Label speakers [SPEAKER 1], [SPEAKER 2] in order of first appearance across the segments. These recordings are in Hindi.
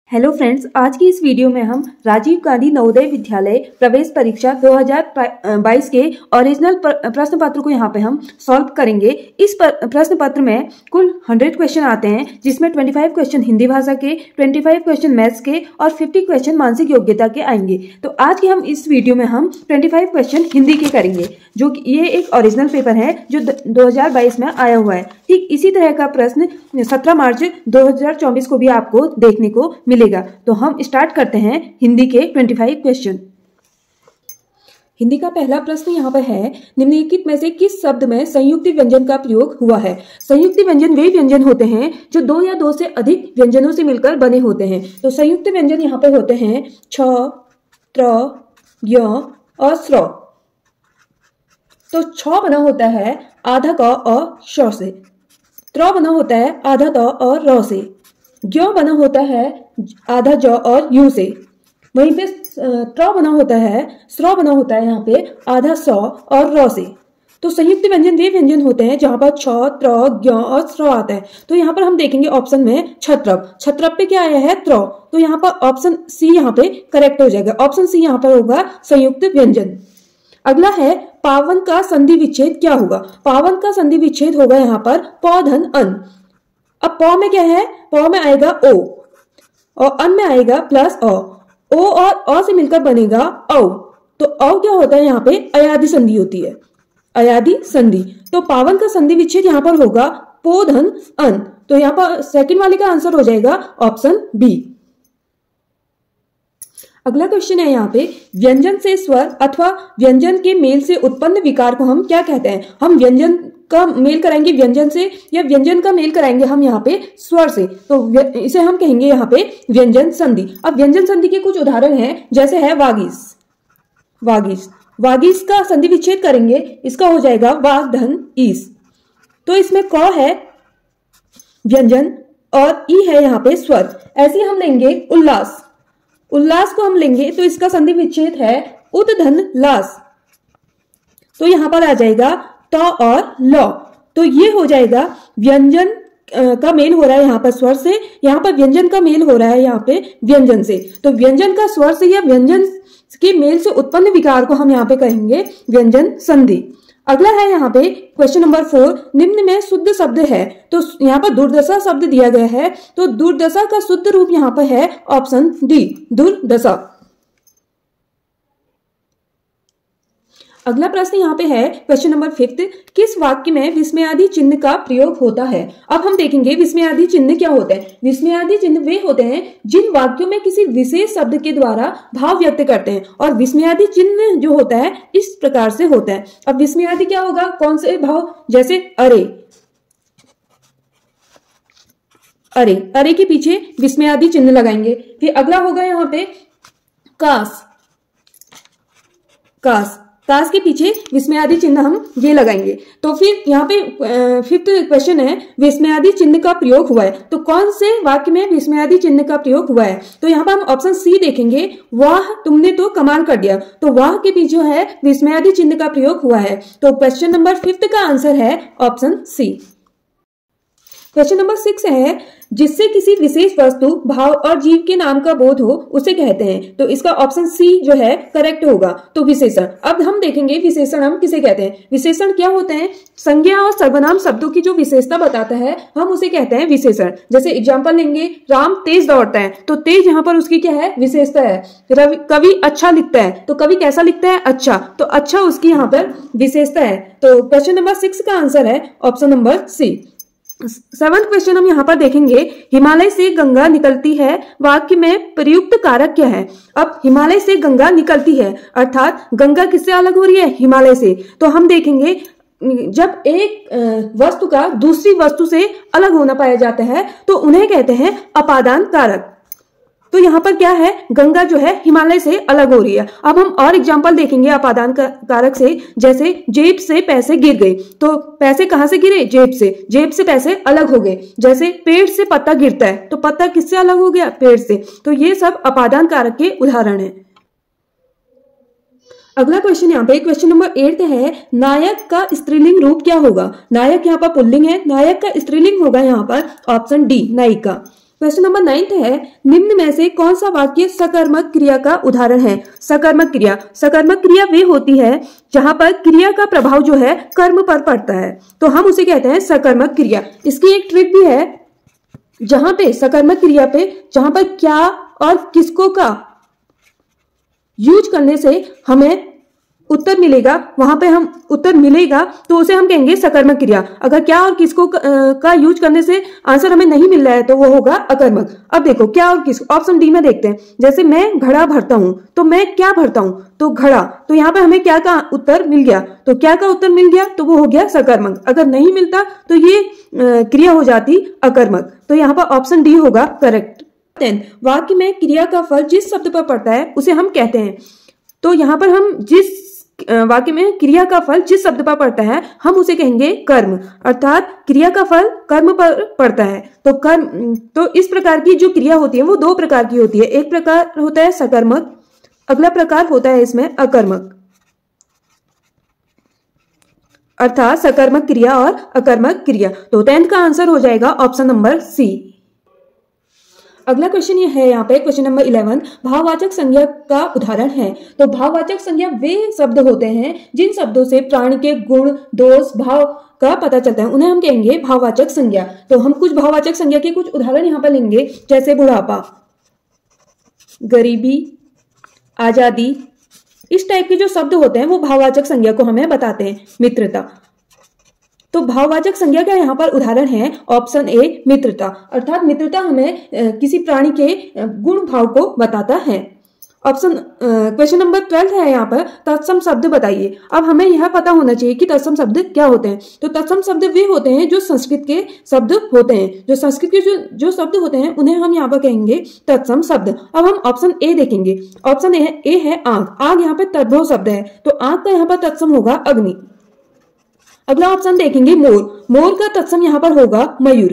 [SPEAKER 1] हेलो फ्रेंड्स, आज की इस वीडियो में हम राजीव गांधी नवोदय विद्यालय प्रवेश परीक्षा 2022 के ओरिजिनल प्रश्न पत्र को यहाँ पे हम सॉल्व करेंगे। इस प्रश्न पत्र में कुल 100 क्वेश्चन आते हैं, जिसमें 25 क्वेश्चन हिंदी भाषा के, 25 क्वेश्चन मैथ्स के और 50 क्वेश्चन मानसिक योग्यता के आएंगे। तो आज के हम इस वीडियो में हम 25 क्वेश्चन हिंदी के करेंगे, जो कि ये एक ओरिजिनल पेपर है जो 2022 में आया हुआ है। ठीक इसी तरह का प्रश्न 17 मार्च 2024 को भी आपको देखने को मिलेगा। तो हम स्टार्ट करते हैं हिंदी के 25 क्वेश्चन। हिंदी का पहला प्रश्न यहाँ पर है, निम्नलिखित में से किस शब्द में संयुक्ति व्यंजन का प्रयोग हुआ है। संयुक्ति व्यंजन वे व्यंजन होते हैं जो दो या दो से अधिक व्यंजनों से मिलकर बने होते हैं। तो संयुक्त व्यंजन यहाँ पर होते हैं छ, त्र, य और स्र। तो छ बना होता है आधा क और श से, त्र बना होता है आधा त और र से, ज्ञ बना होता है आधा ज और यू से, वहीं पे त्र बना होता है, स्र बना होता है यहाँ पे आधा स और र से। तो संयुक्त व्यंजन वे व्यंजन होते हैं जहां पर छ, त्र, ज्ञ और स्र आता है। तो यहाँ पर हम देखेंगे ऑप्शन में छत्रप, छत्रप पे क्या आया है त्र, तो यहाँ पर ऑप्शन सी यहाँ पे करेक्ट हो जाएगा। ऑप्शन सी यहाँ पर होगा संयुक्त व्यंजन। अगला है पावन का संधि विच्छेद क्या होगा। पावन का संधि विच्छेद होगा यहाँ पर प धन अन। अब प में क्या है, प में आएगा ओ और अन में आएगा प्लस अ। ओ और अ से मिलकर बनेगा औ। तो औ क्या होता है यहाँ पे अयादि संधि होती है, अयादि संधि। तो पावन का संधि विच्छेद यहाँ पर होगा पो धन अन। तो यहाँ पर सेकंड वाले का आंसर हो जाएगा ऑप्शन बी। अगला क्वेश्चन है यहाँ पे, व्यंजन से स्वर अथवा व्यंजन के मेल से उत्पन्न विकार को हम क्या कहते हैं। हम व्यंजन का मेल कराएंगे व्यंजन से या व्यंजन का मेल कराएंगे हम यहाँ पे स्वर से, तो इसे हम कहेंगे यहाँ पे व्यंजन संधि। अब व्यंजन संधि के कुछ उदाहरण हैं, जैसे है वागीश, वागीश, वागीश का संधि विच्छेद करेंगे, इसका हो जाएगा वाग धन ईस। तो इसमें क है व्यंजन और ई है यहाँ पे स्वर। ऐसे हम लेंगे उल्लास, उल्लास को हम लेंगे तो इसका संधि विच्छेद है उद धन लास। तो यहां पर आ जाएगा त और ल। तो ये हो जाएगा व्यंजन का मेल हो रहा है यहाँ पर स्वर से, यहाँ पर व्यंजन का मेल हो रहा है यहाँ पे व्यंजन से। तो व्यंजन का स्वर से या व्यंजन के मेल से उत्पन्न विकार को हम यहाँ पे कहेंगे व्यंजन संधि। अगला है यहाँ पे क्वेश्चन नंबर 4, निम्न में शुद्ध शब्द है। तो यहाँ पर दुर्दशा शब्द दिया गया है, तो दुर्दशा का शुद्ध रूप यहाँ पर है ऑप्शन डी, दुर्दशा। अगला प्रश्न यहाँ पे है क्वेश्चन नंबर 5, किस वाक्य में विस्मयादि चिन्ह का प्रयोग होता है। अब हम देखेंगे विस्मयादि चिन्ह क्या होते हैं। विस्मयादि चिन्ह वे होते हैं जिन वाक्यों में किसी विशेष शब्द के द्वारा भाव व्यक्त करते हैं, और विस्मयादि चिन्ह जो होता है इस प्रकार से होता है। अब विस्मयादि क्या होगा, कौन से भाव, जैसे अरे, अरे, अरे के पीछे विस्मयादि चिन्ह लगाएंगे। फिर अगला होगा यहाँ पे काश, काश, काश के पीछे विस्मयादि चिन्ह हम ये लगाएंगे। तो फिर यहाँ पे 5th क्वेश्चन है, विस्मयादि चिन्ह का प्रयोग हुआ है। तो कौन से वाक्य में विस्मयादि चिन्ह का प्रयोग हुआ है। तो यहाँ पर हम ऑप्शन सी देखेंगे, वाह तुमने तो कमाल कर दिया। तो वाह के पीछे जो है विस्मयादि चिन्ह का प्रयोग हुआ है। तो क्वेश्चन नंबर 5 का आंसर है ऑप्शन सी। क्वेश्चन नंबर 6 है, जिससे किसी विशेष वस्तु, भाव और जीव के नाम का बोध हो उसे कहते हैं। तो इसका ऑप्शन सी जो है करेक्ट होगा। तो विशेषण, अब हम देखेंगे विशेषण हम किसे कहते हैं। विशेषण क्या होते हैं, संज्ञा और सर्वनाम शब्दों की जो विशेषता बताता है हम उसे कहते हैं विशेषण। जैसे एग्जाम्पल लेंगे, राम तेज दौड़ता है, तो तेज यहाँ पर उसकी क्या है, विशेषता है। कवि अच्छा लिखता है, तो कवि कैसा लिखता है, अच्छा, तो अच्छा उसकी यहाँ पर विशेषता है। तो क्वेश्चन नंबर 6 का आंसर है option number C. 7th question हम यहाँ पर देखेंगे, हिमालय से गंगा निकलती है, वाक्य में प्रयुक्त कारक क्या है। अब हिमालय से गंगा निकलती है, अर्थात गंगा किससे अलग हो रही है, हिमालय से। तो हम देखेंगे जब एक वस्तु का दूसरी वस्तु से अलग होना पाया जाता है तो उन्हें कहते हैं अपादान कारक। तो यहाँ पर क्या है, गंगा जो है हिमालय से अलग हो रही है। अब हम और एग्जांपल देखेंगे अपादान कारक से, जैसे जेब से पैसे गिर गए, तो पैसे कहाँ से गिरे, जेब से, जेब से पैसे अलग हो गए। जैसे पेड़ से पत्ता गिरता है, तो पत्ता किससे अलग हो गया, पेड़ से। तो ये सब अपादान कारक के उदाहरण है। अगला क्वेश्चन यहाँ पे क्वेश्चन नंबर 8 है, नायक का स्त्रीलिंग रूप क्या होगा। नायक यहाँ पर पुल्लिंग है, नायक का स्त्रीलिंग होगा यहाँ पर ऑप्शन डी, नायिका। क्वेश्चन नंबर 9 है, निम्न में से कौन सा वाक्य सकर्मक क्रिया का उदाहरण है? सकर्मक क्रिया वे होती है जहां पर क्रिया का प्रभाव जो है कर्म पर पड़ता है, तो हम उसे कहते हैं सकर्मक क्रिया। इसकी एक ट्रिक भी है, जहां पे सकर्मक क्रिया पे जहां पर क्या और किसको का यूज करने से हमें उत्तर मिलेगा, वहां पे हम उत्तर मिलेगा तो उसे हम कहेंगे सकर्मक क्रिया। अगर क्या और किसको का यूज करने से आंसर हमें नहीं मिल रहा है तो वो होगा अकर्मक। अब देखो क्या और किस, ऑप्शन डी में देखते हैं। जैसे मैं घड़ा भरता हूं, तो मैं क्या भरता हूं? तो घड़ा। तो यहाँ पे हमें क्या का उत्तर मिल गया, तो क्या का उत्तर मिल गया तो वो हो गया सकर्मक। अगर नहीं मिलता तो ये क्रिया हो जाती अकर्मक। तो यहाँ पर ऑप्शन डी होगा करेक्ट। 10, वाक्य में क्रिया का फल जिस शब्द पर पड़ता है उसे हम कहते हैं। तो यहाँ पर हम जिस वाक्य में क्रिया का फल जिस शब्द पर पड़ता है हम उसे कहेंगे कर्म, अर्थात क्रिया का फल कर्म पर पड़ता है। तो कर्म, तो इस प्रकार की जो क्रिया होती है वो दो प्रकार की होती है। एक प्रकार होता है सकर्मक, अगला प्रकार होता है इसमें अकर्मक, अर्थात सकर्मक क्रिया और अकर्मक क्रिया। तो 10th का आंसर हो जाएगा ऑप्शन नंबर सी। अगला क्वेश्चन ये है यहाँ पे क्वेश्चन नंबर 11, भाववाचक संज्ञा का उदाहरण है। तो भाववाचक संज्ञा वे शब्द होते हैं जिन शब्दों से प्राणी के गुण, दोष, भाव का पता चलता है, उन्हें हम कहेंगे भाववाचक संज्ञा। तो हम कुछ भाववाचक संज्ञा के कुछ उदाहरण यहाँ पर लेंगे, जैसे बुढ़ापा, गरीबी, आजादी। इस टाइप के जो शब्द होते हैं वो भाववाचक संज्ञा को हमें बताते हैं। मित्रता, तो भाववाचक संज्ञा का यहाँ पर उदाहरण है ऑप्शन ए मित्रता, अर्थात मित्रता हमें किसी प्राणी के गुण भाव को बताता है। ऑप्शन क्वेश्चन नंबर 12 है यहाँ पर, तत्सम शब्द बताइए। अब हमें यह पता होना चाहिए कि तत्सम शब्द क्या होते हैं। तो तत्सम शब्द वे होते हैं जो संस्कृत के शब्द होते हैं, जो संस्कृत के जो शब्द होते हैं उन्हें हम यहाँ पर कहेंगे तत्सम शब्द। अब हम ऑप्शन ए देखेंगे। ऑप्शन ए है आग। आग यहाँ पे तद्भव शब्द है, तो आग का यहाँ पर तत्सम होगा अग्नि। अगला ऑप्शन देखेंगे मोर। मोर का तत्सम यहाँ पर होगा मयूर।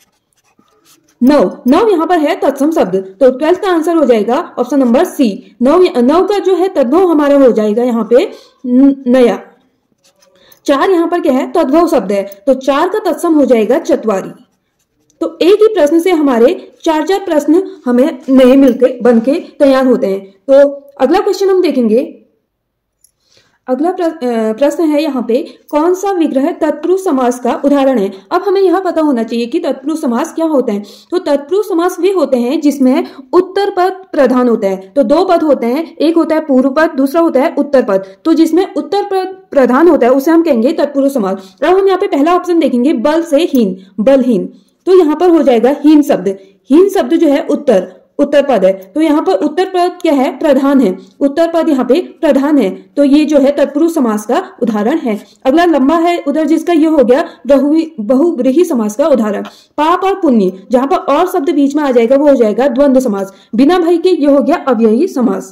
[SPEAKER 1] नव यहाँ पर है तत्सम शब्द, तो 12th का आंसर हो जाएगा ऑप्शन नंबर सी। नव का जो है तद्भव हमारा हो जाएगा यहाँ पे नया। 4 यहाँ पर क्या है तद्भव शब्द है, तो 4 का तत्सम हो जाएगा चतवारी। तो एक ही प्रश्न से हमारे 4 प्रश्न हमें नए मिलकर बनके तैयार होते हैं। तो अगला क्वेश्चन हम देखेंगे। अगला प्रश्न है यहाँ पे, कौन सा विग्रह तत्पुरुष समास का उदाहरण है? अब हमें यह पता होना चाहिए कि तत्पुरुष समास क्या होते हैं। तो तत्पुरुष समास वे होते हैं जिसमें उत्तर पद प्रधान होता है। तो 2 पद होते हैं, एक होता है पूर्व पद, दूसरा होता है उत्तर पद। तो जिसमें उत्तर पद प्रधान होता है उसे हम कहेंगे तत्पुरुष समास। अब हम यहाँ पे पहला ऑप्शन देखेंगे, बल से हीन, बलहीन। तो यहाँ पर हो जाएगा हीन शब्द। हीन शब्द जो है उत्तर पद है, तो यहाँ पर उत्तर पद क्या है प्रधान है, उत्तर पद यहाँ पे प्रधान है। तो ये जो है तत्पुरुष समास का उदाहरण है। अगला लंबा है उधर, जिसका ये हो गया बहुव्रीहि समास का उदाहरण। पाप और पुण्य, जहां पर और शब्द बीच में आ जाएगा वो हो जाएगा द्वंद्व समास। बिना भय के ये हो गया अव्ययी समास।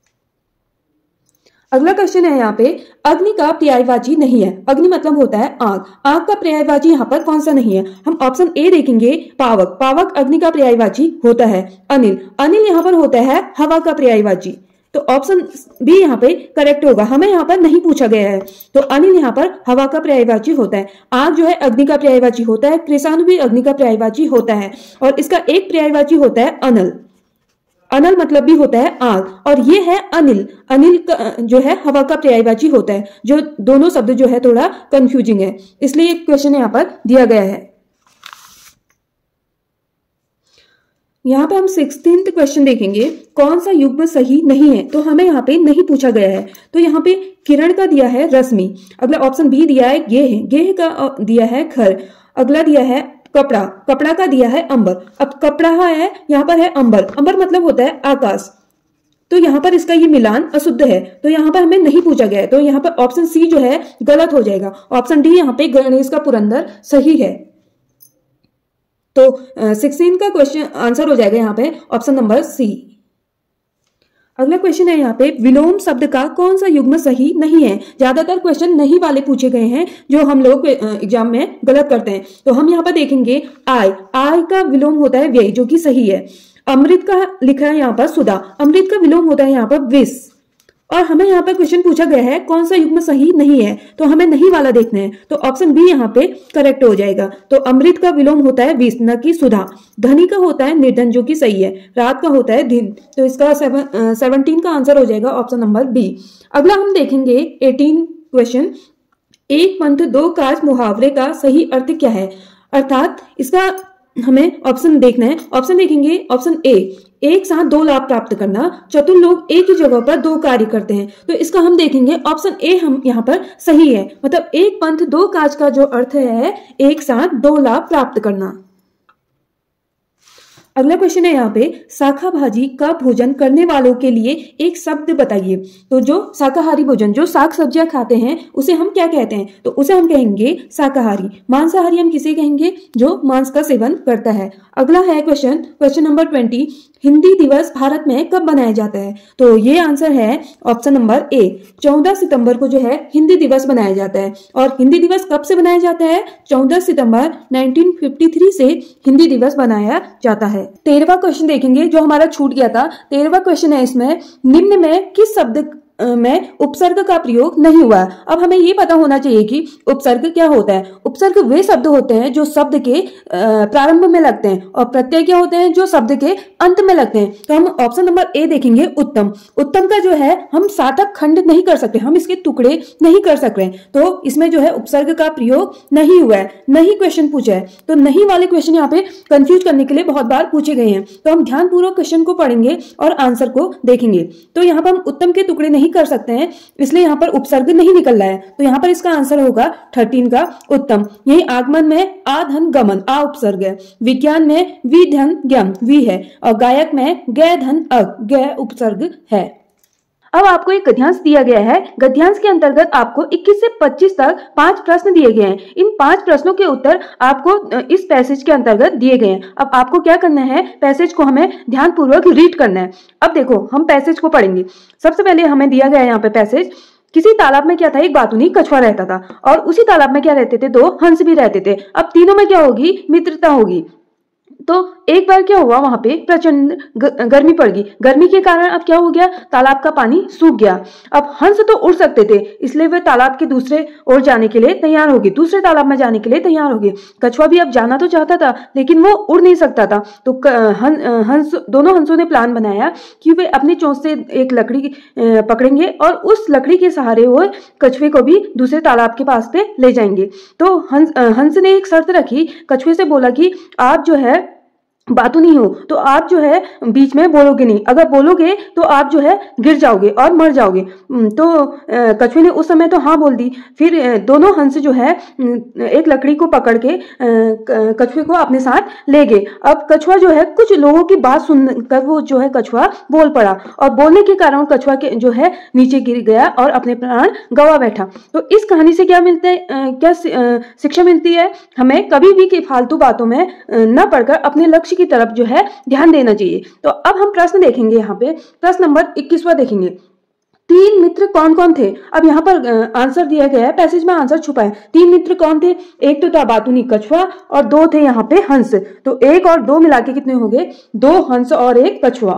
[SPEAKER 1] अगला क्वेश्चन है यहाँ पे, अग्नि का पर्यायवाची नहीं है। अग्नि मतलब होता है आग। आग का पर्यायवाची यहाँ पर कौन सा नहीं है? हम ऑप्शन ए देखेंगे, पावक। पावक अग्नि का पर्यायवाची होता है। अनिल, अनिल यहाँ पर होता है हवा का पर्यायवाची। तो ऑप्शन बी यहाँ पे करेक्ट होगा, हमें यहाँ पर नहीं पूछा गया है। तो अनिल यहाँ पर हवा का पर्यायवाची होता है। आग जो है अग्नि का पर्यायवाची होता है। कृषाणु भी अग्नि का पर्यायवाची होता है, और इसका एक पर्यायवाची होता है अनल। अनल मतलब भी होता है आग, और ये है अनिल। अनिल का जो है हवा का पर्यायवाची होता है। जो दोनों शब्द जो है थोड़ा कंफ्यूजिंग है, इसलिए क्वेश्चन यहाँ पर दिया गया है। यहाँ पे हम 16th क्वेश्चन देखेंगे, कौन सा युग्म सही नहीं है? तो हमें यहाँ पे नहीं पूछा गया है। तो यहाँ पे किरण का दिया है रश्मि। अगला ऑप्शन बी दिया है गेह, गेह का दिया है घर। अगला दिया है कपड़ा, कपड़ा का दिया है अंबर। अब कपड़ा है, यहाँ पर है अंबर। अंबर मतलब होता है आकाश। तो यहाँ पर इसका ये मिलान अशुद्ध है, तो यहाँ पर हमें नहीं पूछा गया है। तो यहाँ पर ऑप्शन सी जो है गलत हो जाएगा। ऑप्शन डी यहाँ पे गणेश का पुरंदर सही है। तो 16 का क्वेश्चन आंसर हो जाएगा यहाँ पे ऑप्शन नंबर सी। अगला क्वेश्चन है यहाँ पे, विलोम शब्द का कौन सा युग्म सही नहीं है? ज्यादातर क्वेश्चन नहीं वाले पूछे गए हैं जो हम लोग एग्जाम में गलत करते हैं। तो हम यहाँ पर देखेंगे आय, आय का विलोम होता है व्यय, जो कि सही है। अमृत का लिखा है यहाँ पर सुधा, अमृत का विलोम होता है यहाँ पर विष। और हमें यहाँ पे क्वेश्चन पूछा गया है कौन सा युग्म सही नहीं है, तो हमें नहीं वाला देखना है, तो ऑप्शन बी यहाँ पे करेक्ट हो जाएगा। तो अमृत का विलोम होता है विष, न कि सुधा। धनी का होता है निर्धन, जो कि सही है। रात का होता है दिन, तो इसका 17 का आंसर हो जाएगा ऑप्शन नंबर बी। अगला हम देखेंगे 18 क्वेश्चन, एक पंथ दो काज मुहावरे का सही अर्थ क्या है। अर्थात इसका हमें ऑप्शन देखना है। ऑप्शन देखेंगे, ऑप्शन ए, एक साथ दो लाभ प्राप्त करना। चतुर लोग एक ही जगह पर दो कार्य करते हैं, तो इसका हम देखेंगे ऑप्शन ए हम यहाँ पर सही है। मतलब एक पंथ दो काज का जो अर्थ है एक साथ दो लाभ प्राप्त करना। अगला क्वेश्चन है यहाँ पे, शाखा भाजी का भोजन करने वालों के लिए एक शब्द बताइए। तो जो शाकाहारी भोजन, जो साग सब्जियां खाते हैं, उसे हम क्या कहते हैं, तो उसे हम कहेंगे शाकाहारी। मांसाहारी हम किसे कहेंगे, जो मांस का सेवन करता है। अगला है क्वेश्चन नंबर 20, हिंदी दिवस भारत में कब मनाया जाता है। तो ये आंसर है ऑप्शन नंबर ए, 14 सितंबर को जो है हिंदी दिवस मनाया जाता है। और हिंदी दिवस कब से मनाया जाता है, 14 सितंबर 1953 से हिंदी दिवस मनाया जाता है। 13वां क्वेश्चन देखेंगे जो हमारा छूट गया था। 13वां क्वेश्चन है इसमें, निम्न में किस शब्द में उपसर्ग का प्रयोग नहीं हुआ। अब हमें ये पता होना चाहिए कि उपसर्ग क्या होता है। उपसर्ग वे शब्द होते हैं जो शब्द के प्रारंभ में लगते हैं, और प्रत्यय क्या होते हैं जो शब्द के अंत में लगते हैं। तो हम ऑप्शन नंबर ए देखेंगे, उत्तम। उत्तम का जो है हम सार्थक खंड नहीं कर सकते, हम इसके टुकड़े नहीं कर सकते, तो इसमें जो है उपसर्ग का प्रयोग नहीं हुआ है। नहीं क्वेश्चन पूछा है, तो नहीं वाले क्वेश्चन यहाँ पे कंफ्यूज करने के लिए बहुत बार पूछे गए हैं। तो हम ध्यानपूर्वक क्वेश्चन को पढ़ेंगे और आंसर को देखेंगे। तो यहाँ पर हम उत्तम के टुकड़े नहीं कर सकते हैं, इसलिए यहाँ पर उपसर्ग नहीं निकल रहा है। तो यहाँ पर इसका आंसर होगा 13 का उत्तम। यही आगमन में आ धन गमन, आ उपसर्ग है। विज्ञान में वि धन ज्ञम, वी है। और गायक में गय धन अग, गय उपसर्ग है। अब आपको एक गद्यांश दिया गया है। गद्यांश के अंतर्गत आपको 21 से 25 तक 5 प्रश्न दिए गए हैं। इन 5 प्रश्नों के उत्तर आपको इस पैसेज के अंतर्गत दिए गए हैं। अब आपको क्या करना है, पैसेज को हमें ध्यानपूर्वक रीड करना है। अब देखो हम पैसेज को पढ़ेंगे। सबसे पहले हमें दिया गया है यहाँ पे पैसेज, किसी तालाब में क्या था, एक बातूनी कछुआ रहता था, और उसी तालाब में क्या रहते थे, 2 हंस भी रहते थे। अब तीनों में क्या होगी, मित्रता होगी। तो एक बार क्या हुआ, वहां पे प्रचंड गर्मी पड़ गई। गर्मी के कारण अब क्या हो गया, तालाब का पानी सूख गया। अब हंस तो उड़ सकते थे, इसलिए वे तालाब के दूसरे ओर जाने के लिए तैयार हो गए, दूसरे तालाब में जाने के लिए तैयार हो गए। कछुआ भी अब जाना तो चाहता था, लेकिन वो उड़ नहीं सकता था। तो दोनों हंसों ने प्लान बनाया कि वे अपनी चोंच से एक लकड़ी पकड़ेंगे और उस लकड़ी के सहारे वो कछुए को भी दूसरे तालाब के पास पे ले जाएंगे। तो हंस ने एक शर्त रखी, कछुए से बोला कि आप जो है बातूनी हो, तो आप जो है बीच में बोलोगे नहीं, अगर बोलोगे तो आप जो है गिर जाओगे और मर जाओगे। तो कछुए ने उस समय तो हाँ बोल दी। फिर दोनों हंस जो है एक लकड़ी को पकड़ के कछुए को अपने साथ ले गए। अब कछुआ जो है कुछ लोगों की बात सुनकर वो जो है कछुआ बोल पड़ा, और बोलने के कारण कछुआ के जो है नीचे गिर गया और अपने प्राण गंवा बैठा। तो इस कहानी से क्या मिलता है, क्या शिक्षा मिलती है, हमें कभी भी फालतू बातों में न पड़कर अपने लक्ष्य की तरफ जो है ध्यान देना चाहिए। तो अब हम प्रश्न देखेंगे। यहाँ पे प्रश्न नंबर 21वां देखेंगे, 3 मित्र कौन कौन थे। अब यहाँ पर आंसर दिया गया है, पैसेज में आंसर छुपा है। 3 मित्र कौन थे, एक तो था बातूनी कछुआ और 2 थे यहाँ पे हंस। तो 1 और 2 मिला के कितने हो गए, 2 हंस और 1 कछुआ।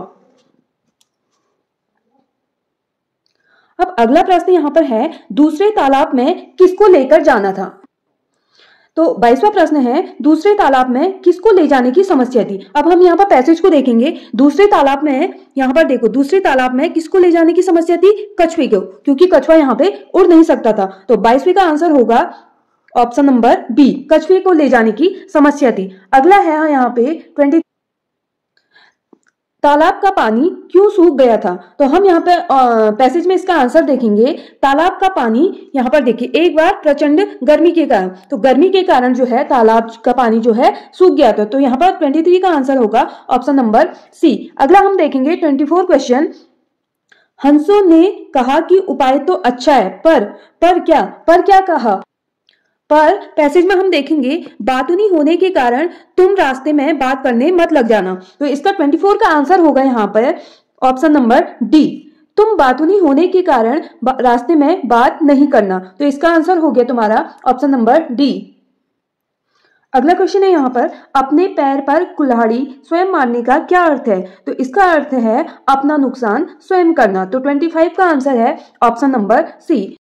[SPEAKER 1] अब अगला प्रश्न यहाँ पर है, दूसरे तालाब में किसको लेकर जाना था। तो 22वां प्रश्न है, दूसरे तालाब में किसको ले जाने की समस्या थी। अब हम यहाँ पर पैसेज को देखेंगे। दूसरे तालाब में, यहाँ पर देखो, दूसरे तालाब में किसको ले जाने की समस्या थी, कछुए को, क्योंकि कछुआ यहाँ पे उड़ नहीं सकता था। तो 22वीं का आंसर होगा ऑप्शन नंबर बी, कछुए को ले जाने की समस्या थी। अगला है यहाँ पे 20, तालाब का पानी क्यों सूख गया था। तो हम यहाँ पे पैसेज में इसका आंसर देखेंगे। तालाब का पानी यहाँ पर देखिए, एक बार प्रचंड गर्मी के कारण, तो गर्मी के कारण जो है तालाब का पानी जो है सूख गया था। तो यहाँ पर 23 का आंसर होगा ऑप्शन नंबर सी। अगला हम देखेंगे 24 क्वेश्चन, हंसों ने कहा कि उपाय तो अच्छा है, पर क्या कहा। पर पैसेज में हम देखेंगे, बातूनी होने के कारण तुम रास्ते में बात करने मत लग जाना। तो इसका 24 का आंसर होगा यहाँ पर ऑप्शन नंबर डी, तुम बातूनी होने के कारण रास्ते में बात नहीं करना। तो इसका आंसर हो गया तुम्हारा ऑप्शन नंबर डी। अगला क्वेश्चन है यहाँ पर, अपने पैर पर कुल्हाड़ी स्वयं मारने का क्या अर्थ है? तो इसका अर्थ है अपना नुकसान स्वयं करना। तो 25 का आंसर है ऑप्शन नंबर सी।